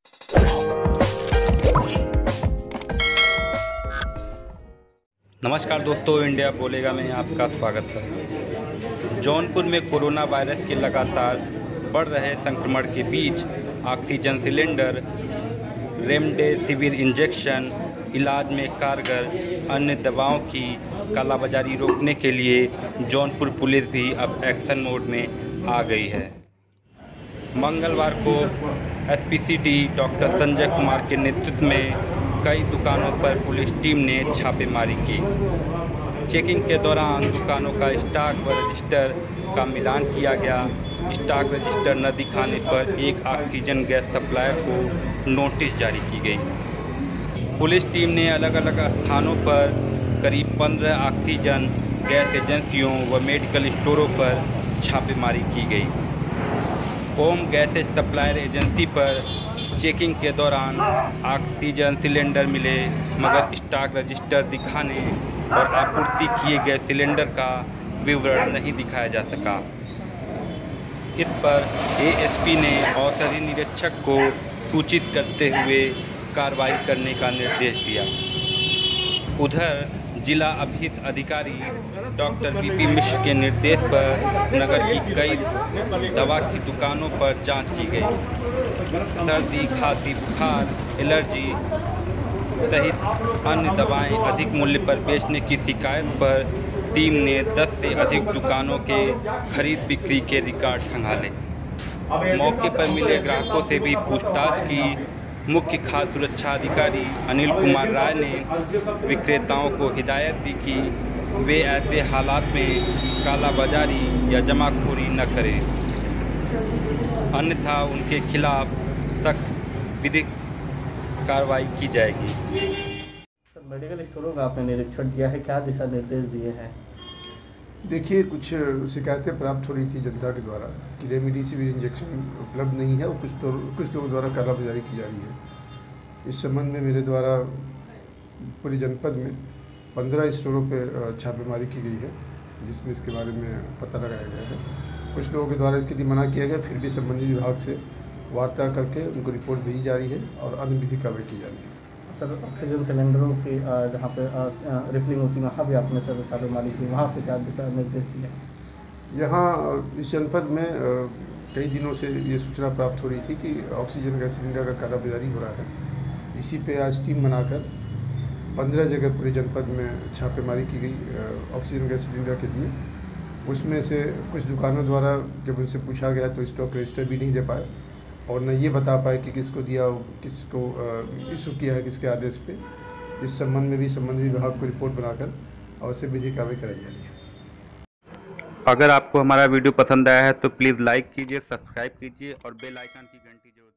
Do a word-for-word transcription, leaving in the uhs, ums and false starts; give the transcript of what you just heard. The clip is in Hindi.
नमस्कार दोस्तों, इंडिया बोलेगा में आपका स्वागत है। जौनपुर में कोरोना वायरस के लगातार बढ़ रहे संक्रमण के बीच ऑक्सीजन सिलेंडर, रेमडेसिविर इंजेक्शन, इलाज में कारगर अन्य दवाओं की कालाबाजारी रोकने के लिए जौनपुर पुलिस भी अब एक्शन मोड में आ गई है। मंगलवार को एसपीसीडी डॉक्टर संजय कुमार के नेतृत्व में कई दुकानों पर पुलिस टीम ने छापेमारी की। चेकिंग के दौरान दुकानों का स्टॉक व रजिस्टर का मिलान किया गया। स्टॉक रजिस्टर न दिखाने पर एक ऑक्सीजन गैस सप्लायर को नोटिस जारी की गई। पुलिस टीम ने अलग अलग स्थानों पर करीब पंद्रह ऑक्सीजन गैस एजेंसियों व मेडिकल स्टोरों पर छापेमारी की गई। ओम गैसेज सप्लायर एजेंसी पर चेकिंग के दौरान ऑक्सीजन सिलेंडर मिले, मगर स्टॉक रजिस्टर दिखाने और आपूर्ति किए गए सिलेंडर का विवरण नहीं दिखाया जा सका। इस पर एएसपी ने औषधि निरीक्षक को सूचित करते हुए कार्रवाई करने का निर्देश दिया। उधर जिला अभिहित अधिकारी डॉक्टर बीपी मिश्र के निर्देश पर नगर की कई दवा की दुकानों पर जांच की गई। सर्दी, खांसी, बुखार, एलर्जी सहित अन्य दवाएं अधिक मूल्य पर बेचने की शिकायत पर टीम ने दस से अधिक दुकानों के खरीद बिक्री के रिकॉर्ड खंगाले। मौके पर मिले ग्राहकों से भी पूछताछ की। मुख्य खाद्य सुरक्षा अधिकारी अनिल कुमार राय ने विक्रेताओं को हिदायत दी कि वे ऐसे हालात में कालाबाजारी या जमाखोरी न करें, अन्यथा उनके खिलाफ सख्त विधिक कार्रवाई की जाएगी। मेडिकल स्टोरों का आपने निरीक्षण किया है, क्या दिशा निर्देश दिए हैं? देखिए, कुछ शिकायतें प्राप्त हो रही थी जनता के द्वारा कि रेमडेसिविर इंजेक्शन उपलब्ध नहीं है और कुछ तो कुछ लोगों द्वारा कालाबाजारी की जा रही है। इस संबंध में मेरे द्वारा पूरे जनपद में पंद्रह स्टोरों पर छापेमारी की गई है, जिसमें इसके बारे में पता लगाया गया है। कुछ लोगों के द्वारा इसके लिए मना किया गया, फिर भी संबंधित विभाग से वार्ता करके उनको रिपोर्ट भेजी जा रही है और अन्य विधिक कार्रवाई की जा रही है। सर, ऑक्सीजन सिलेंडरों की जहाँ पे रिफिलिंग होती है वहाँ भी आपने सर छापेमारी की, वहाँ पे क्या दिशा निर्देश दिए? यहाँ इस जनपद में कई दिनों से ये सूचना प्राप्त हो रही थी कि ऑक्सीजन गैस सिलेंडर का कालाबाजारी हो रहा है। इसी पे आज टीम बनाकर पंद्रह जगह पूरे जनपद में छापेमारी की गई ऑक्सीजन गैस सिलेंडर के लिए। उसमें से कुछ दुकानों द्वारा जब उनसे पूछा गया तो स्टॉक रजिस्टर भी नहीं दे पाए और न ये बता पाए कि किसको दिया, किसको इशू किया है, किसके आदेश पे। इस संबंध में भी संबंधित विभाग को रिपोर्ट बनाकर अवश्य विधिक कार्रवाई कराई जा रही है। अगर आपको हमारा वीडियो पसंद आया है तो प्लीज़ लाइक कीजिए, सब्सक्राइब कीजिए और बेल आइकन की घंटी जरूर